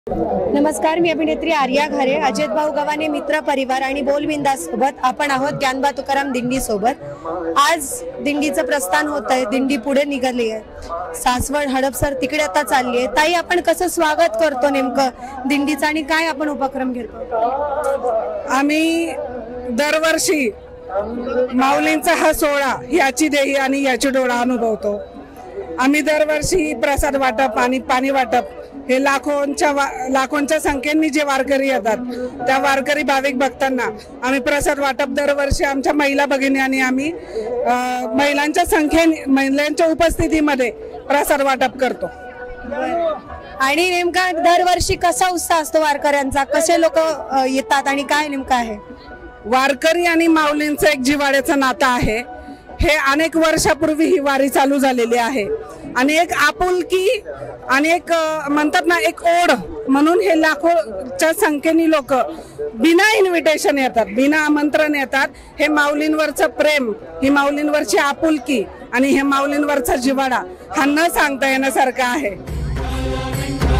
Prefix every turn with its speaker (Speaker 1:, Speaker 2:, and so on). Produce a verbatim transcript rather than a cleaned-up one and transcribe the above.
Speaker 1: नमस्कार, मी अभिनेत्री आर्या घारे. अजित भाऊ गव्हाणे मित्र परिवार आणि बोलबिंदा सोबत आपण आहोत ज्ञानबा तुकाराम दिंडी सोबत. आज दिंडीचं प्रस्थान होत आहे, दिंडी पुढे निघाली आहे. सासवड हडपसर तिकडे आता चालली आहे. ताई, आपण कसं स्वागत करतो नेमकं दिंडीचं आणि काय आपण उपक्रम घेतो?
Speaker 2: आम्ही दरवर्षी माऊलींचा हा सोहळा याची देही आणि याची डोळा अनुभवतो. आम्ही दरवर्षी प्रसाद वाटप आणि पाणी वाटप हे लाखोंच्या लाखोंच्या संख्येने जे वारकरी येतात त्या वारकरी भाविक भक्तांना आम्ही प्रसाद वाटप दरवर्षी आमच्या महिला भगिनी आणि आम्ही महिलांच्या संख्येने महिलांच्या उपस्थितीमध्ये प्रसाद वाटप करतो.
Speaker 1: आणि नेमका दरवर्षी कसा उत्साह असतो वारकऱ्यांचा? कसे लोक येतात आणि काय नेमकं आहे?
Speaker 2: वारकरी आणि माऊलींचं एक जिव्हाळ्याचं नातं आहे. हे अनेक वर्षापूर्वी ही वारी चालू झालेली आहे आणि एक आपुलकी आणि एक म्हणतात ना एक ओढ म्हणून हे लाखोच्या संख्येने लोक बिना इन्व्हिटेशन येतात, बिना आमंत्रण येतात. हे माऊलींवरचं प्रेम, ही माऊलींवरची आपुलकी आणि हे माऊलींवरचा जिव्हाळा हा न सांगता येण्यासारखा आहे.